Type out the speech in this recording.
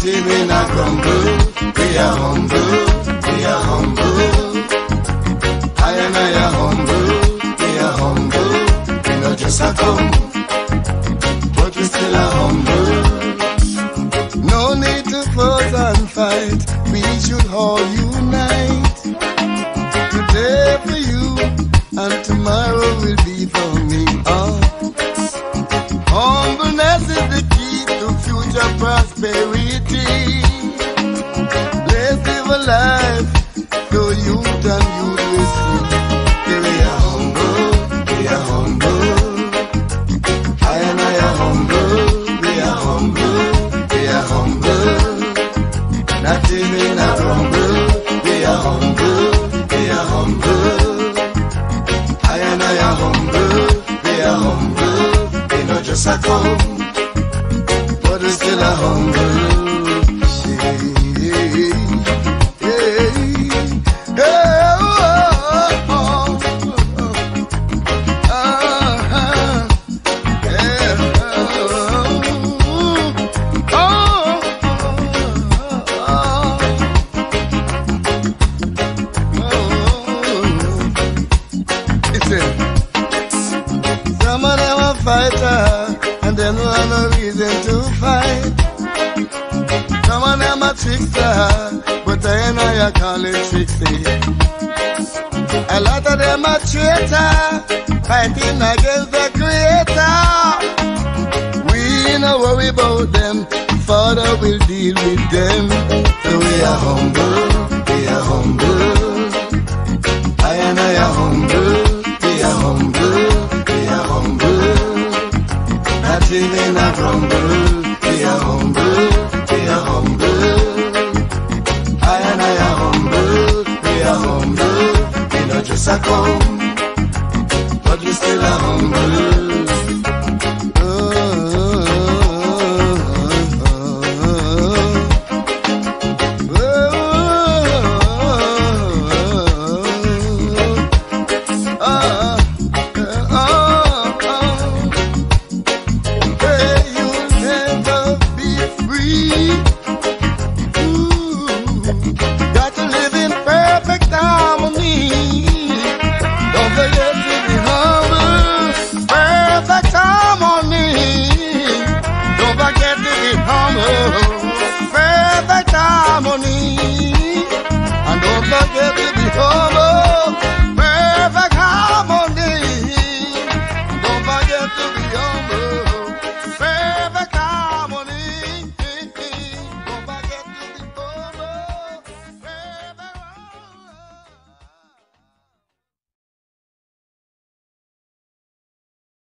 Not even a grumble. We are humble. We are humble. I and I are humble. We are humble. We not just a come, but we still are humble. No need to fuss and fight. We should all unite. Today for you, and tomorrow will be for me. Humbleness is the key to future prosperity. Let's live a life so youth and youth will see. We are humble, we are humble. I and I are humble, we are humble, we are humble. Not even a grumble, we are humble, we are humble. I and I are humble, we are humble. We not just a come, but we still are humble. Some of them are fighter, and they don't have no reason to fight. Some of them are trickster, but I and I call it tricksy. A lot of them are traitor, fighting against the Creator. We no worry about them, Father will deal with them. So we are humble.